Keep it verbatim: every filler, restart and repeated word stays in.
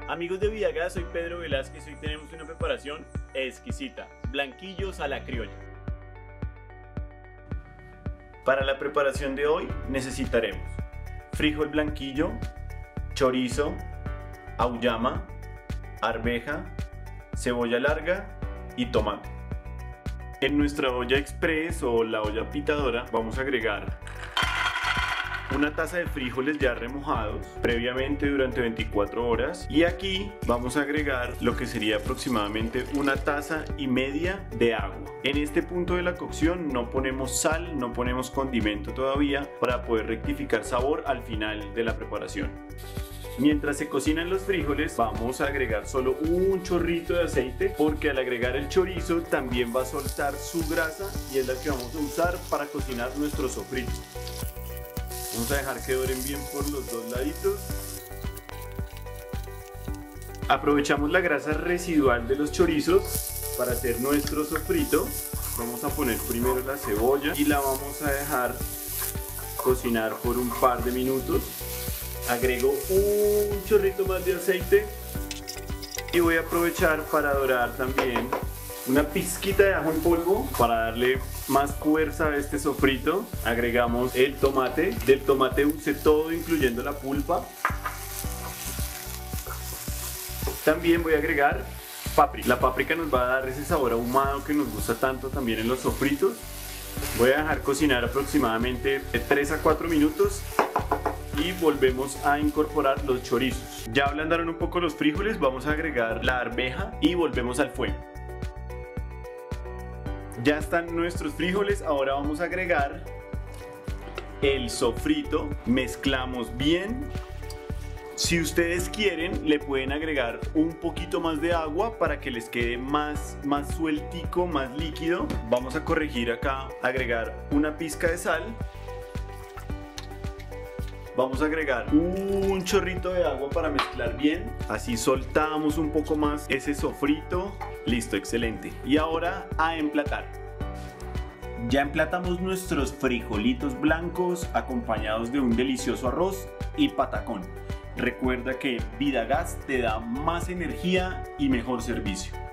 Amigos de Vidagas, soy Pedro Velázquez y hoy tenemos una preparación exquisita, blanquillos a la criolla. Para la preparación de hoy necesitaremos frijol blanquillo, chorizo, auyama, arveja, cebolla larga y tomate. En nuestra olla express o la olla pitadora vamos a agregar una taza de frijoles ya remojados previamente durante veinticuatro horas, y aquí vamos a agregar lo que sería aproximadamente una taza y media de agua. En este punto de la cocción no ponemos sal, no ponemos condimento todavía para poder rectificar sabor al final de la preparación. Mientras se cocinan los frijoles vamos a agregar solo un chorrito de aceite, porque al agregar el chorizo también va a soltar su grasa y es la que vamos a usar para cocinar nuestro sofrito. Vamos a dejar que doren bien por los dos laditos. Aprovechamos la grasa residual de los chorizos para hacer nuestro sofrito. Vamos a poner primero la cebolla y la vamos a dejar cocinar por un par de minutos. Agrego un chorrito más de aceite y voy a aprovechar para dorar también una pizquita de ajo en polvo para darle más fuerza a este sofrito. Agregamos el tomate, del tomate usé todo incluyendo la pulpa. También voy a agregar páprica. La páprica nos va a dar ese sabor ahumado que nos gusta tanto también en los sofritos. Voy a dejar cocinar aproximadamente de tres a cuatro minutos y volvemos a incorporar los chorizos. Ya ablandaron un poco los frijoles, vamos a agregar la arveja y volvemos al fuego. Ya están nuestros frijoles, ahora vamos a agregar el sofrito, mezclamos bien. Si ustedes quieren le pueden agregar un poquito más de agua para que les quede más, más sueltico, más líquido. Vamos a corregir acá, agregar una pizca de sal. Vamos a agregar un chorrito de agua para mezclar bien, así soltamos un poco más ese sofrito. Listo, excelente. Y ahora a emplatar. Ya emplatamos nuestros frijolitos blancos acompañados de un delicioso arroz y patacón. Recuerda que Vidagas te da más energía y mejor servicio.